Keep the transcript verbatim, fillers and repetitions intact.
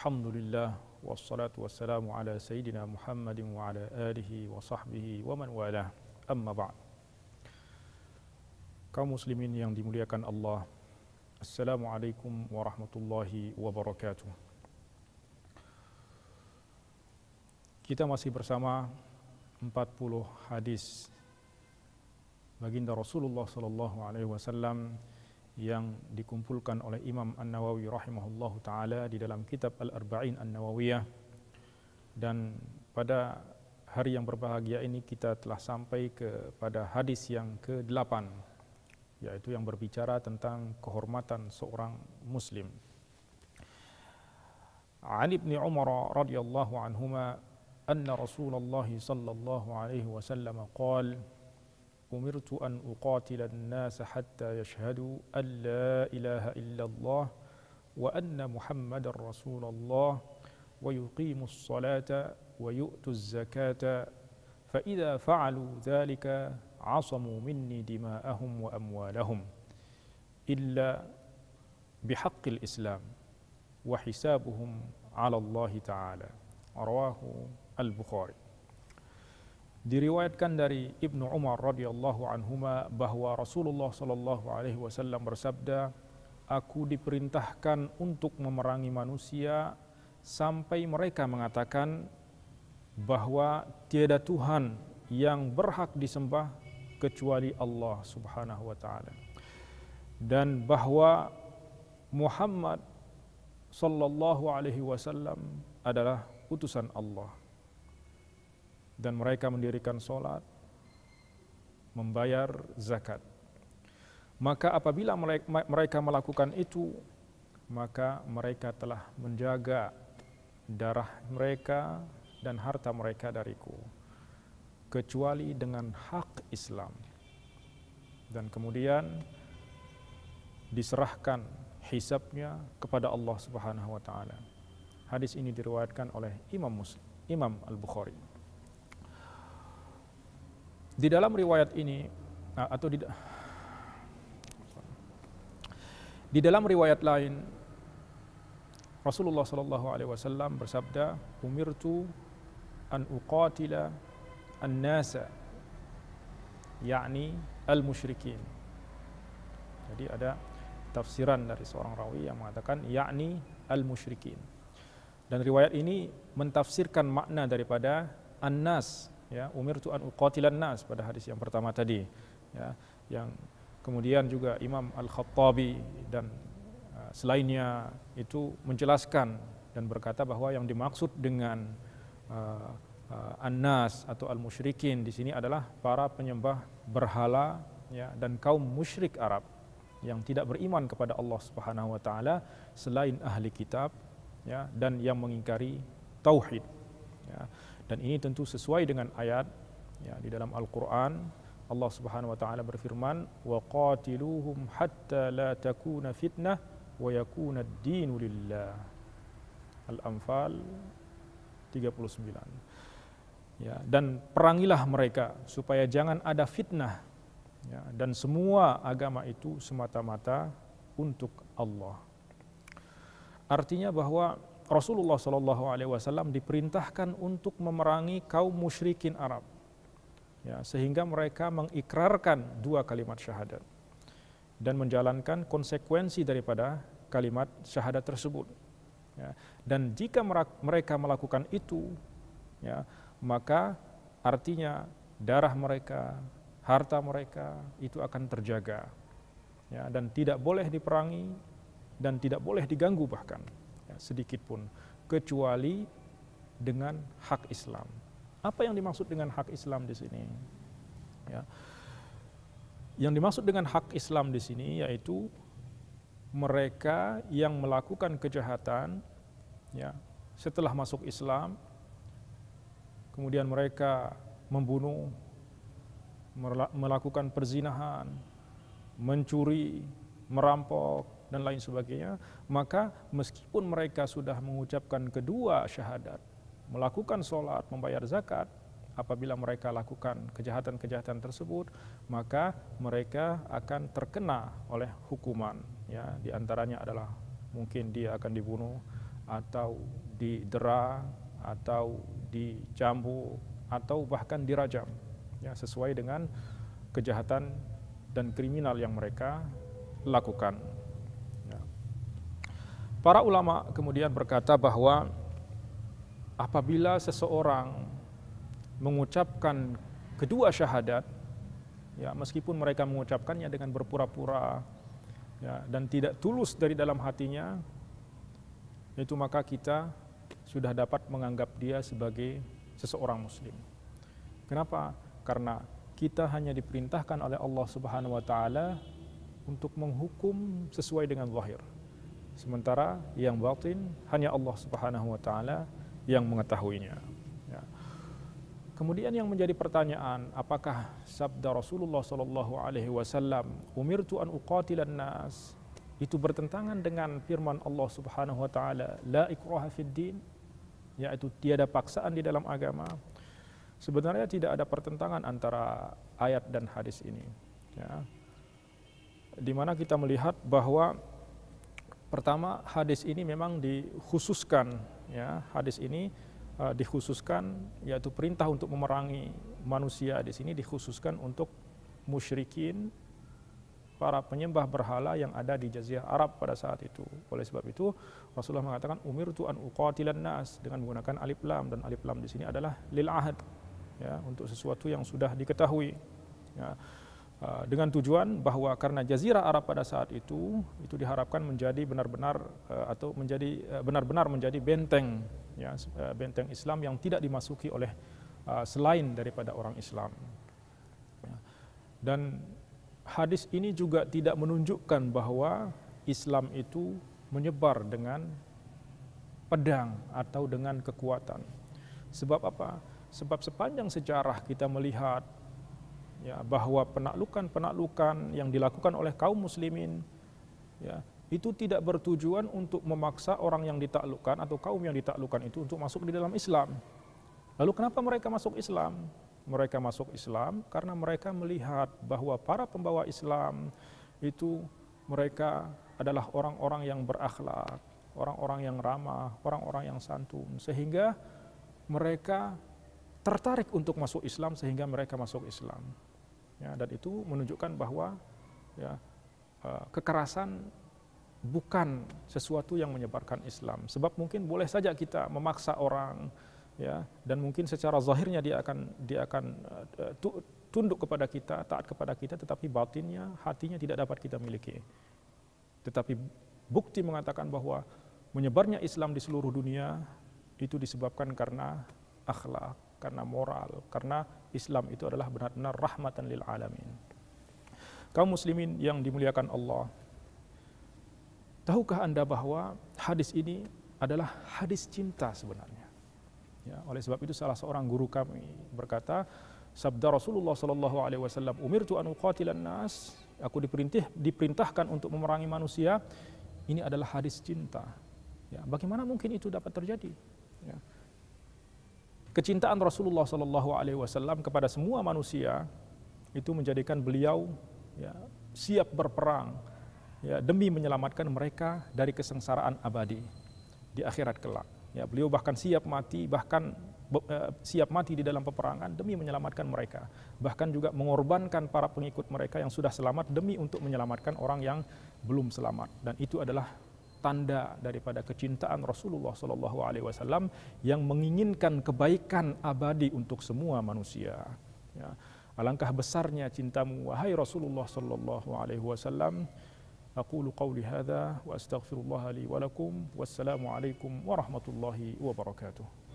Alhamdulillah wassalatu wassalamu ala sayyidina Muhammadin wa ala alihi wa sahbihi wa man walah. Amma ba'd. Kaum muslimin yang dimuliakan Allah, Assalamualaikum warahmatullahi wabarakatuh. Kita masih bersama empat puluh hadis baginda Rasulullah sallallahu alaihi wasallam yang dikumpulkan oleh Imam An-Nawawi rahimahullahu taala di dalam kitab Al-Arba'in An-Nawawiyah. Dan pada hari yang berbahagia ini kita telah sampai kepada hadis yang kedelapan, yaitu yang berbicara tentang kehormatan seorang muslim. An Ibni Umar radhiyallahu anhuma anna Rasulullah sallallahu alaihi wasallam qala أمرت أن أقاتل الناس حتى يشهدوا أن لا إله إلا الله وأن محمد رسول الله ويقيموا الصلاة ويؤتوا الزكاة فإذا فعلوا ذلك عصموا مني دماءهم وأموالهم إلا بحق الإسلام وحسابهم على الله تعالى. رواه البخاري. Diriwayatkan dari Ibnu Umar radhiyallahu anhuma bahwa Rasulullah sallallahu alaihi wasallam bersabda, "Aku diperintahkan untuk memerangi manusia sampai mereka mengatakan bahwa tiada Tuhan yang berhak disembah kecuali Allah Subhanahu wa taala, dan bahwa Muhammad sallallahu alaihi wasallam adalah utusan Allah." Dan mereka mendirikan solat, membayar zakat. Maka apabila mereka melakukan itu, maka mereka telah menjaga darah mereka dan harta mereka dariku, kecuali dengan hak Islam. Dan kemudian diserahkan hisabnya kepada Allah Subhanahu wa taala. Hadis ini diriwayatkan oleh Imam Muslim, Imam Al-Bukhari. Di dalam riwayat ini atau di, di dalam riwayat lain Rasulullah sallallahu alaihi wasallam bersabda, "Umirtu an uqatila an-nasa," yakni al-musyrikin. Jadi ada tafsiran dari seorang rawi yang mengatakan yakni al-musyrikin. Dan riwayat ini mentafsirkan makna daripada an-nas, ya, umirtu an uqatilan nas pada hadis yang pertama tadi, ya, yang kemudian juga Imam Al-Khattabi dan uh, selainnya itu menjelaskan dan berkata bahwa yang dimaksud dengan uh, uh, an-nas atau al-musyrikin di sini adalah para penyembah berhala, ya, dan kaum musyrik Arab yang tidak beriman kepada Allah Subhanahu wa taala selain ahli kitab, ya, dan yang mengingkari tauhid, ya. Dan ini tentu sesuai dengan ayat, ya, di dalam Al-Quran. Allah Subhanahu wa taala berfirman, "Wa qatiluhum hatta la takuna fitnah wa yakuna ad-dinu lillah." Al-Anfal tiga puluh sembilan. Ya, dan perangilah mereka supaya jangan ada fitnah, ya, dan semua agama itu semata-mata untuk Allah. Artinya bahwa Rasulullah sallallahu alaihi wasallam diperintahkan untuk memerangi kaum musyrikin Arab, ya, sehingga mereka mengikrarkan dua kalimat syahadat dan menjalankan konsekuensi daripada kalimat syahadat tersebut, ya. Dan jika mereka melakukan itu, ya, maka artinya darah mereka, harta mereka itu akan terjaga, ya, dan tidak boleh diperangi dan tidak boleh diganggu bahkan sedikit pun, kecuali dengan hak Islam. Apa yang dimaksud dengan hak Islam di sini? Ya. Yang dimaksud dengan hak Islam di sini yaitu mereka yang melakukan kejahatan, ya, setelah masuk Islam, kemudian mereka membunuh, melakukan perzinahan, mencuri, merampok, dan lain sebagainya, maka meskipun mereka sudah mengucapkan kedua syahadat, melakukan sholat, membayar zakat, apabila mereka lakukan kejahatan-kejahatan tersebut, maka mereka akan terkena oleh hukuman, ya, di antaranya adalah mungkin dia akan dibunuh, atau didera, atau dicambuk, atau bahkan dirajam, ya, sesuai dengan kejahatan dan kriminal yang mereka lakukan. Ya. Para ulama kemudian berkata bahwa apabila seseorang mengucapkan kedua syahadat, ya, meskipun mereka mengucapkannya dengan berpura-pura, ya, dan tidak tulus dari dalam hatinya, itu maka kita sudah dapat menganggap dia sebagai seseorang muslim. Kenapa? Karena kita hanya diperintahkan oleh Allah Subhanahu wa taala untuk menghukum sesuai dengan zahir. Sementara yang batin hanya Allah Subhanahu wa taala yang mengetahuinya. Ya. Kemudian yang menjadi pertanyaan, apakah sabda Rasulullah sallallahu alaihi wasallam, "Umirtu an uqatilan nas," itu bertentangan dengan firman Allah Subhanahu wa taala, "La ikraha fid din," yaitu tiada paksaan di dalam agama. Sebenarnya tidak ada pertentangan antara ayat dan hadis ini. Ya. Di mana kita melihat bahwa pertama, hadis ini memang dikhususkan, ya, hadis ini uh, dikhususkan, yaitu perintah untuk memerangi manusia di sini dikhususkan untuk musyrikin, para penyembah berhala yang ada di Jazirah Arab pada saat itu. Oleh sebab itu Rasulullah mengatakan umirtu an uqatilan nas dengan menggunakan alif lam, dan alif lam di sini adalah lil ahad, ya, untuk sesuatu yang sudah diketahui, ya. Uh, dengan tujuan bahwa karena Jazirah Arab pada saat itu itu diharapkan menjadi benar-benar uh, atau menjadi uh, benar-benar menjadi benteng, ya, uh, benteng Islam yang tidak dimasuki oleh uh, selain daripada orang Islam. Ya. Dan hadis ini juga tidak menunjukkan bahwa Islam itu menyebar dengan pedang atau dengan kekuatan. Sebab apa? Sebab sepanjang sejarah kita melihat, ya, bahwa penaklukan-penaklukan yang dilakukan oleh kaum muslimin, ya, itu tidak bertujuan untuk memaksa orang yang ditaklukkan atau kaum yang ditaklukkan itu untuk masuk di dalam Islam. Lalu kenapa mereka masuk Islam? Mereka masuk Islam karena mereka melihat bahwa para pembawa Islam itu mereka adalah orang-orang yang berakhlak, orang-orang yang ramah, orang-orang yang santun, sehingga mereka tertarik untuk masuk Islam sehingga mereka masuk Islam. Ya, dan itu menunjukkan bahwa, ya, kekerasan bukan sesuatu yang menyebarkan Islam. Sebab mungkin boleh saja kita memaksa orang, ya, dan mungkin secara zahirnya dia akan dia akan uh, tunduk kepada kita, taat kepada kita, tetapi batinnya, hatinya tidak dapat kita miliki. Tetapi bukti mengatakan bahwa menyebarnya Islam di seluruh dunia itu disebabkan karena akhlak, karena moral, karena Islam itu adalah benar-benar rahmatan lil alamin. Kaum muslimin yang dimuliakan Allah, tahukah Anda bahwa hadis ini adalah hadis cinta sebenarnya? Ya, oleh sebab itu salah seorang guru kami berkata, sabda Rasulullah sallallahu alaihi wasallam, umirtu an uqatilan nas, aku diperintah diperintahkan untuk memerangi manusia, ini adalah hadis cinta. Ya, bagaimana mungkin itu dapat terjadi? Ya. Kecintaan Rasulullah sallallahu alaihi wasallam kepada semua manusia itu menjadikan beliau, ya, siap berperang, ya, demi menyelamatkan mereka dari kesengsaraan abadi di akhirat kelak. Ya, beliau bahkan siap mati, bahkan uh, siap mati di dalam peperangan demi menyelamatkan mereka. Bahkan juga mengorbankan para pengikut mereka yang sudah selamat demi untuk menyelamatkan orang yang belum selamat. Dan itu adalah tanda daripada kecintaan Rasulullah sallallahu alaihi wasallam yang menginginkan kebaikan abadi untuk semua manusia. Ya. Alangkah besarnya cintamu wahai Rasulullah sallallahu alaihi wasallam. Aqulu qawli hadza wa astaghfirullah li wa lakum. Wassalamu alaikum warahmatullahi wabarakatuh.